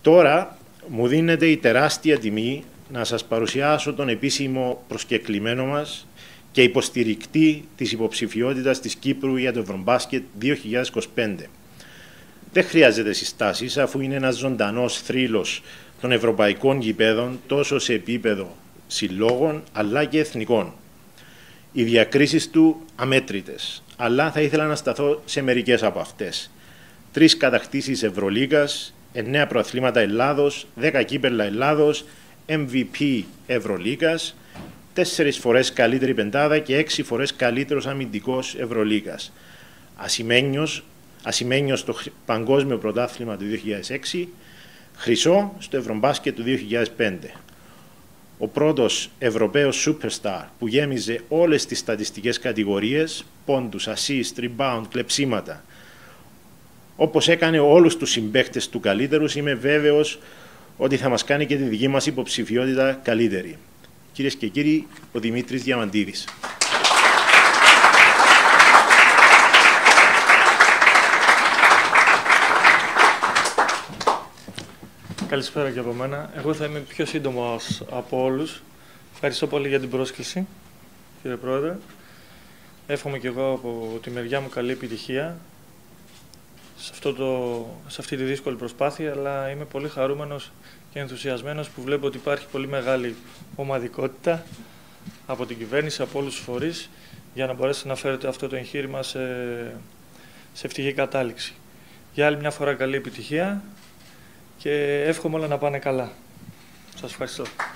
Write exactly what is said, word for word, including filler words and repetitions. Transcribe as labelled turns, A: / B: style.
A: Τώρα μου δίνεται η τεράστια τιμή να σας παρουσιάσω τον επίσημο προσκεκλημένο μας και υποστηρικτή της υποψηφιότητας της Κύπρου για το Ευρωμπάσκετ δύο χιλιάδες είκοσι πέντε. Δεν χρειάζεται συστάσεις, αφού είναι ένας ζωντανός θρύλος των ευρωπαϊκών γηπέδων τόσο σε επίπεδο συλλόγων αλλά και εθνικών. Οι διακρίσεις του αμέτρητες, αλλά θα ήθελα να σταθώ σε μερικές από αυτές. Τρεις κατακτήσεις Ευρωλίγας, εννέα προαθλήματα Ελλάδος, δέκα κύπελλα Ελλάδος, εμ βι πι Ευρωλίγας, τέσσερις φορές καλύτερη πεντάδα και έξι φορές καλύτερος αμυντικός Ευρωλίγας. Ασημένιος, ασημένιος στο Παγκόσμιο Πρωτάθλημα του δύο χιλιάδες έξι, χρυσό στο Ευρωμπάσκετ του δύο χιλιάδες πέντε. Ο πρώτος Ευρωπαίος Superstar που γέμιζε όλες τις στατιστικές κατηγορίες, πόντους, assist, rebound, κλεψίματα. Όπως έκανε όλους τους συμπαίκτες του καλύτερους, είμαι βέβαιος ότι θα μας κάνει και τη δική μας υποψηφιότητα καλύτερη. Κυρίες και κύριοι, ο Δημήτρης Διαμαντίδης.
B: Καλησπέρα και από μένα. Εγώ θα είμαι πιο σύντομος από όλους. Ευχαριστώ πολύ για την πρόσκληση, κύριε Πρόεδρε. Εύχομαι και εγώ από τη μεριά μου καλή επιτυχία σε, αυτό το, σε αυτή τη δύσκολη προσπάθεια, αλλά είμαι πολύ χαρούμενος και ενθουσιασμένος που βλέπω ότι υπάρχει πολύ μεγάλη ομαδικότητα από την κυβέρνηση, από όλους τους φορείς, για να μπορέσει να φέρετε αυτό το εγχείρημα σε, σε ευτυχή κατάληξη. Για άλλη μια φορά καλή επιτυχία και εύχομαι όλα να πάνε καλά. Σας ευχαριστώ.